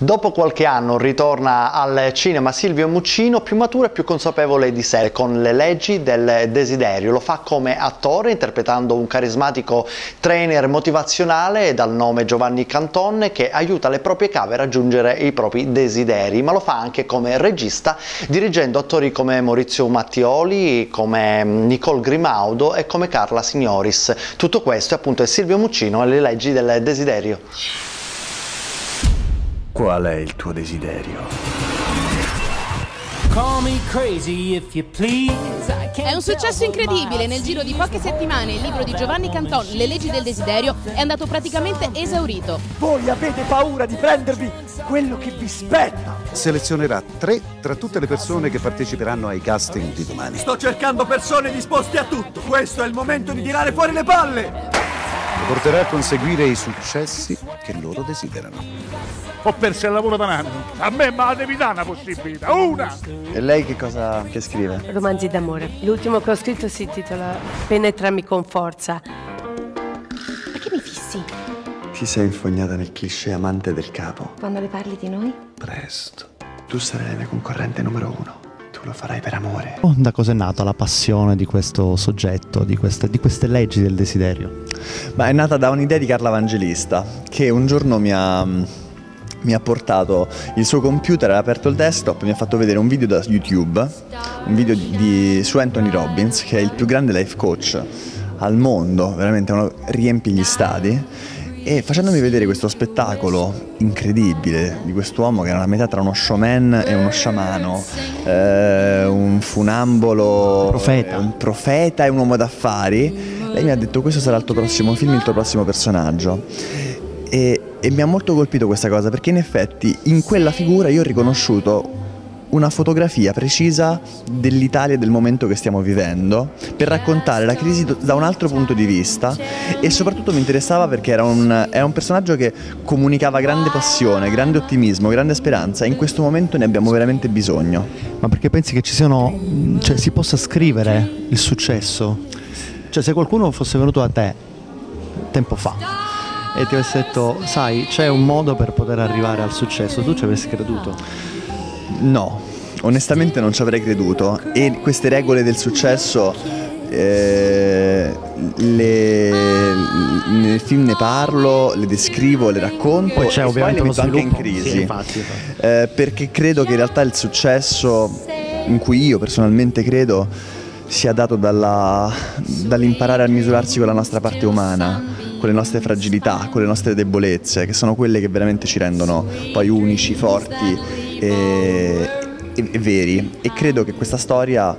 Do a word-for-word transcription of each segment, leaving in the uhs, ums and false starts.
Dopo qualche anno ritorna al cinema Silvio Muccino, più maturo e più consapevole di sé, con Le leggi del desiderio. Lo fa come attore, interpretando un carismatico trainer motivazionale dal nome Giovanni Canton, che aiuta le proprie cave a raggiungere i propri desideri, ma lo fa anche come regista, dirigendo attori come Maurizio Mattioli, come Nicole Grimaudo e come Carla Signoris. Tutto questo appunto è Silvio Muccino e Le leggi del desiderio. Qual è il tuo desiderio? È un successo incredibile. Nel giro di poche settimane il libro di Giovanni Canton, Le leggi del desiderio, è andato praticamente esaurito. Voi avete paura di prendervi quello che vi spetta. Selezionerà tre tra tutte le persone che parteciperanno ai casting di domani. Sto cercando persone disposte a tutto. Questo è il momento di tirare fuori le palle. Lo porterà a conseguire i successi che loro desiderano. Ho perso il lavoro da un anno. A me ma la devi dare una possibilità, una! E lei che cosa che scrive? Romanzi d'amore. L'ultimo che ho scritto si intitola Penetrami con forza. Perché mi fissi? Ti sei infognata nel cliché amante del capo. Quando le parli di noi? Presto. Tu sarai la mia concorrente numero uno. Tu lo farai per amore. Da cosa è nata la passione di questo soggetto, di queste, di queste leggi del desiderio? Ma è nata da un'idea di Carla Evangelista, che un giorno mi ha... mi ha portato il suo computer, ha aperto il desktop, mi ha fatto vedere un video da YouTube, un video di, su Anthony Robbins, che è il più grande life coach al mondo, veramente uno, riempie gli stadi, e facendomi vedere questo spettacolo incredibile di quest'uomo che era una metà tra uno showman e uno sciamano, eh, un funambolo, profeta. un profeta e un uomo d'affari, lei mi ha detto: questo sarà il tuo prossimo film, il tuo prossimo personaggio. E, e mi ha molto colpito questa cosa, perché in effetti in quella figura io ho riconosciuto una fotografia precisa dell'Italia e del momento che stiamo vivendo, per raccontare la crisi da un altro punto di vista, e soprattutto mi interessava perché era un, era un personaggio che comunicava grande passione, grande ottimismo, grande speranza, e in questo momento ne abbiamo veramente bisogno. Ma perché pensi che ci siano, cioè si possa scrivere il successo? Cioè se qualcuno fosse venuto a te tempo fa e ti avesse detto: sai, c'è un modo per poter arrivare al successo, tu ci avresti creduto? No, onestamente non ci avrei creduto, e queste regole del successo eh, le, nel film ne parlo, le descrivo, le racconto, poi c'è e ovviamente poi le metto uno anche in sviluppo. crisi, Sì, infatti, infatti. Eh, perché credo che in realtà il successo, in cui io personalmente credo, sia dato dalla, dall'imparare a misurarsi con la nostra parte umana, con le nostre fragilità, con le nostre debolezze, che sono quelle che veramente ci rendono poi unici, forti e, e, e veri. E credo che questa storia,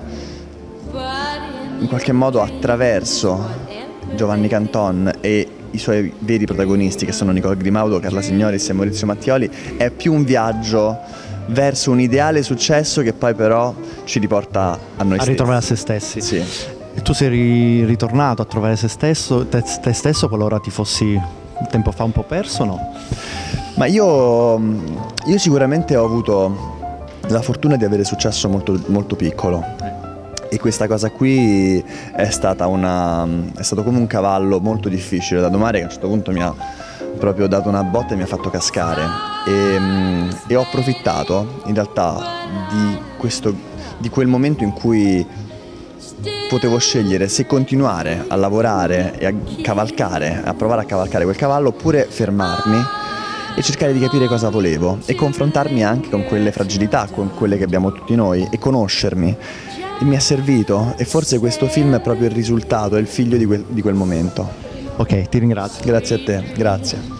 in qualche modo, attraverso Giovanni Canton e i suoi veri protagonisti, che sono Nicole Grimaudo, Carla Signoris e Maurizio Mattioli, è più un viaggio verso un ideale successo che poi però ci riporta a noi a stessi. ritrovare a se stessi. Sì. E tu sei ritornato a trovare se stesso, te, te stesso qualora ti fossi tempo fa un po' perso, no? Ma io, io sicuramente ho avuto la fortuna di avere successo molto, molto piccolo, e questa cosa qui è stata una, è stato come un cavallo molto difficile da domare, che a un certo punto mi ha proprio dato una botta e mi ha fatto cascare, e, e ho approfittato in realtà di, questo, di quel momento in cui potevo scegliere se continuare a lavorare e a cavalcare, a provare a cavalcare quel cavallo, oppure fermarmi e cercare di capire cosa volevo e confrontarmi anche con quelle fragilità, con quelle che abbiamo tutti noi, e conoscermi. E mi è servito, e forse questo film è proprio il risultato, è il figlio di quel, di quel momento. Ok, ti ringrazio. Grazie a te, grazie.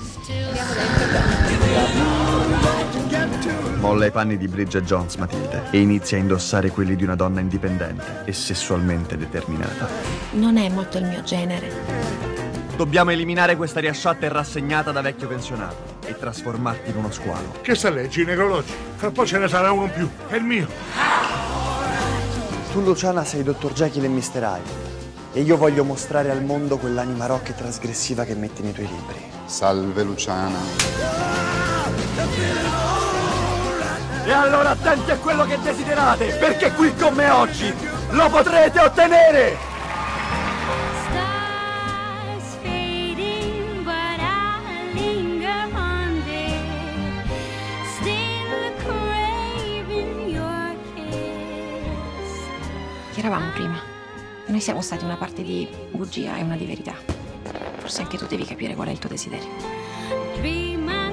Molla i panni di Bridget Jones, Matilde, e inizia a indossare quelli di una donna indipendente e sessualmente determinata. Non è molto il mio genere. Dobbiamo eliminare questa riasciatta e rassegnata da vecchio pensionato e trasformarti in uno squalo. Che sta leggi i necrologi? Fra poi ce ne sarà uno in più, è il mio. Tu, Luciana, sei dottor Jekyll e mister Hyde, e io voglio mostrare al mondo quell'anima rock e trasgressiva che metti nei tuoi libri. Salve, Luciana. E allora attenti a quello che desiderate, perché qui con me oggi lo potrete ottenere! Chi eravamo prima? Noi siamo stati una parte di bugia e una di verità. Forse anche tu devi capire qual è il tuo desiderio.